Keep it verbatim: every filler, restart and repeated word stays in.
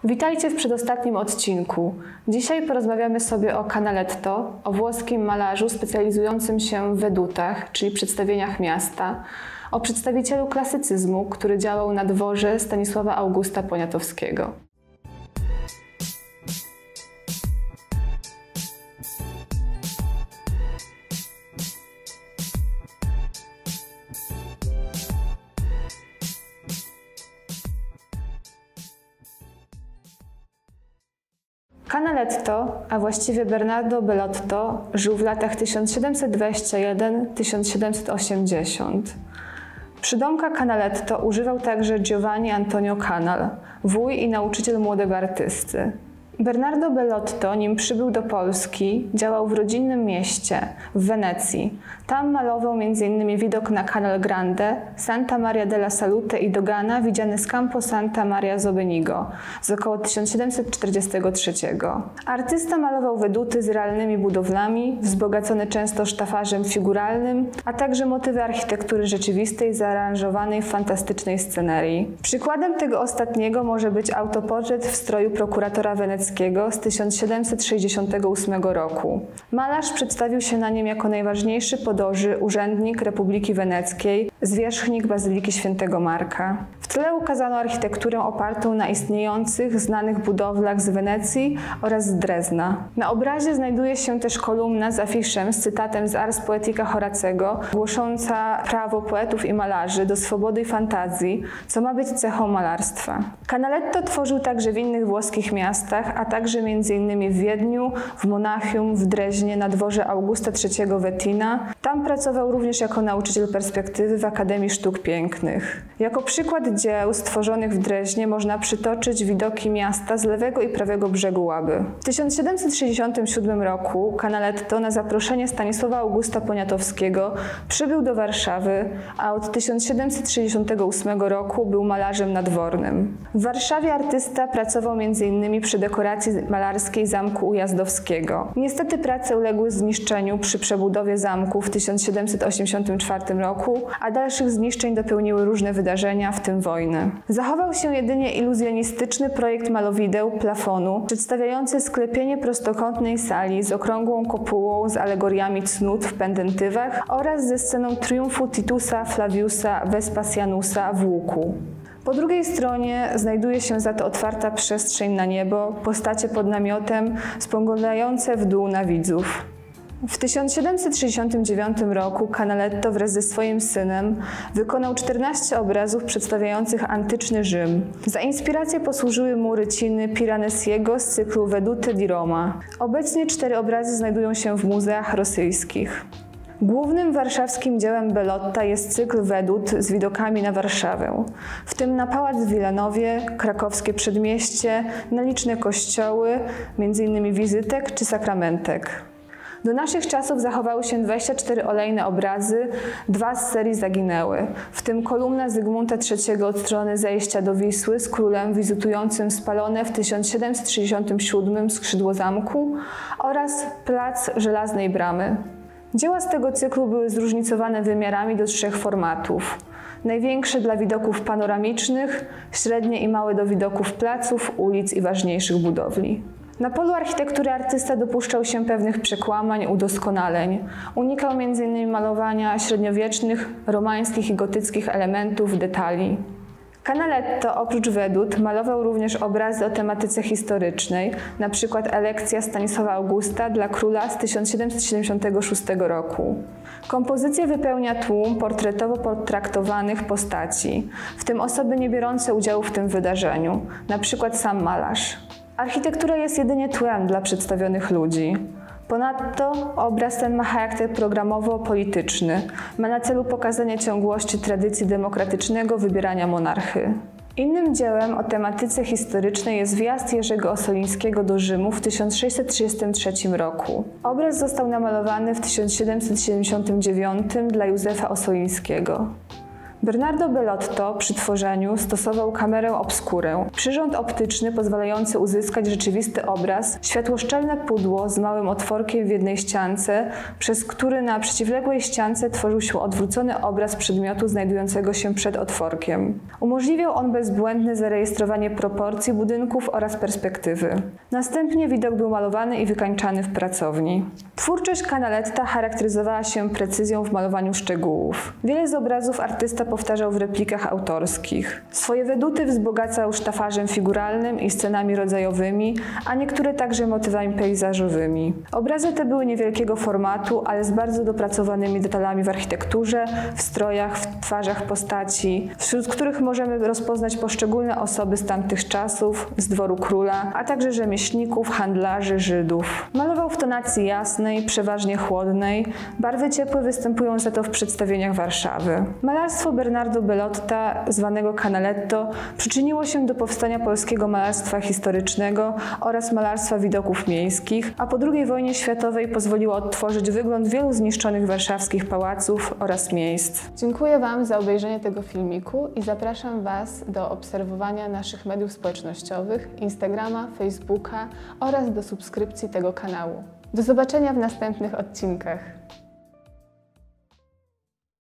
Witajcie w przedostatnim odcinku. Dzisiaj porozmawiamy sobie o Canaletto, o włoskim malarzu specjalizującym się w wedutach, czyli przedstawieniach miasta, o przedstawicielu klasycyzmu, który działał na dworze Stanisława Augusta Poniatowskiego. Canaletto, a właściwie Bernardo Bellotto, żył w latach tysiąc siedemset dwudziesty pierwszy do tysiąc siedemset osiemdziesiątego. Przydomka Canaletto używał także Giovanni Antonio Canal, wuj i nauczyciel młodego artysty. Bernardo Bellotto, nim przybył do Polski, działał w rodzinnym mieście, w Wenecji. Tam malował między innymi widok na Canal Grande, Santa Maria della Salute i Dogana widziany z Campo Santa Maria Zobenigo z około tysiąc siedemset czterdziestego trzeciego. Artysta malował weduty z realnymi budowlami, wzbogacone często sztafarzem figuralnym, a także motywy architektury rzeczywistej zaaranżowanej w fantastycznej scenerii. Przykładem tego ostatniego może być autoportret w stroju prokuratora weneckiego z tysiąc siedemset sześćdziesiątego ósmego roku. Malarz przedstawił się na nim jako najważniejszy podoży urzędnik Republiki Weneckiej, zwierzchnik Bazyliki Świętego Marka. W tle ukazano architekturę opartą na istniejących, znanych budowlach z Wenecji oraz z Drezna. Na obrazie znajduje się też kolumna z afiszem z cytatem z Ars Poetica Horacego, głosząca prawo poetów i malarzy do swobody i fantazji, co ma być cechą malarstwa. Canaletto tworzył także w innych włoskich miastach, a także między innymi w Wiedniu, w Monachium, w Dreźnie, na dworze Augusta trzeciego Wettina. Tam pracował również jako nauczyciel perspektywy w Akademii Sztuk Pięknych. Jako przykład dzieł stworzonych w Dreźnie można przytoczyć widoki miasta z lewego i prawego brzegu Łaby. W tysiąc siedemset sześćdziesiątym siódmym roku Canaletto na zaproszenie Stanisława Augusta Poniatowskiego przybył do Warszawy, a od tysiąc siedemset sześćdziesiątego ósmego roku był malarzem nadwornym. W Warszawie artysta pracował między innymi przy dekoracji malarskiej Zamku Ujazdowskiego. Niestety prace uległy zniszczeniu przy przebudowie zamku w tysiąc siedemset osiemdziesiątym czwartym roku, a dalszych zniszczeń dopełniły różne wydarzenia, w tym wojny. Zachował się jedynie iluzjonistyczny projekt malowideł plafonu, przedstawiający sklepienie prostokątnej sali z okrągłą kopułą z alegoriami cnót w pendentywach oraz ze sceną triumfu Titusa Flaviusa Vespasianusa w łuku. Po drugiej stronie znajduje się za to otwarta przestrzeń na niebo, postacie pod namiotem spoglądające w dół na widzów. W tysiąc siedemset sześćdziesiątym dziewiątym roku Canaletto wraz ze swoim synem wykonał czternaście obrazów przedstawiających antyczny Rzym. Za inspirację posłużyły mu ryciny Piranesiego z cyklu Vedute di Roma. Obecnie cztery obrazy znajdują się w muzeach rosyjskich. Głównym warszawskim dziełem Bellotta jest cykl wedut z widokami na Warszawę, w tym na Pałac w Wilanowie, krakowskie Przedmieście, na liczne kościoły, między innymi Wizytek czy Sakramentek. Do naszych czasów zachowały się dwadzieścia cztery olejne obrazy, dwa z serii zaginęły, w tym kolumna Zygmunta trzeciego od strony zejścia do Wisły z królem wizytującym spalone w tysiąc siedemset sześćdziesiątym siódmym skrzydło zamku oraz plac Żelaznej Bramy. Dzieła z tego cyklu były zróżnicowane wymiarami do trzech formatów. Największe dla widoków panoramicznych, średnie i małe do widoków placów, ulic i ważniejszych budowli. Na polu architektury artysta dopuszczał się pewnych przekłamań, udoskonaleń. Unikał między innymi malowania średniowiecznych, romańskich i gotyckich elementów, detali. Canaletto oprócz wedut malował również obrazy o tematyce historycznej, np. Elekcja Stanisława Augusta dla króla z tysiąc siedemset siedemdziesiątego szóstego roku. Kompozycję wypełnia tłum portretowo potraktowanych postaci, w tym osoby nie biorące udziału w tym wydarzeniu, np. sam malarz. Architektura jest jedynie tłem dla przedstawionych ludzi. Ponadto obraz ten ma charakter programowo-polityczny. Ma na celu pokazanie ciągłości tradycji demokratycznego wybierania monarchy. Innym dziełem o tematyce historycznej jest wjazd Jerzego Ossolińskiego do Rzymu w tysiąc sześćset trzydziestym trzecim roku. Obraz został namalowany w tysiąc siedemset siedemdziesiątym dziewiątym dla Józefa Ossolińskiego. Bernardo Bellotto przy tworzeniu stosował kamerę obscurę, przyrząd optyczny pozwalający uzyskać rzeczywisty obraz, światłoszczelne pudło z małym otworkiem w jednej ściance, przez który na przeciwległej ściance tworzył się odwrócony obraz przedmiotu znajdującego się przed otworkiem. Umożliwiał on bezbłędne zarejestrowanie proporcji budynków oraz perspektywy. Następnie widok był malowany i wykańczany w pracowni. Twórczość Canaletta charakteryzowała się precyzją w malowaniu szczegółów. Wiele z obrazów artysta powtarzał w replikach autorskich. Swoje weduty wzbogacał sztafarzem figuralnym i scenami rodzajowymi, a niektóre także motywami pejzażowymi. Obrazy te były niewielkiego formatu, ale z bardzo dopracowanymi detalami w architekturze, w strojach, w twarzach postaci, wśród których możemy rozpoznać poszczególne osoby z tamtych czasów, z dworu króla, a także rzemieślników, handlarzy, Żydów. Malował w tonacji jasnej, przeważnie chłodnej. Barwy ciepłe występują za to w przedstawieniach Warszawy. Malarstwo Bernardo Bellotta, zwanego Canaletto, przyczyniło się do powstania polskiego malarstwa historycznego oraz malarstwa widoków miejskich, a po drugiej wojnie światowej pozwoliło odtworzyć wygląd wielu zniszczonych warszawskich pałaców oraz miejsc. Dziękuję Wam za obejrzenie tego filmiku i zapraszam Was do obserwowania naszych mediów społecznościowych, Instagrama, Facebooka oraz do subskrypcji tego kanału. Do zobaczenia w następnych odcinkach.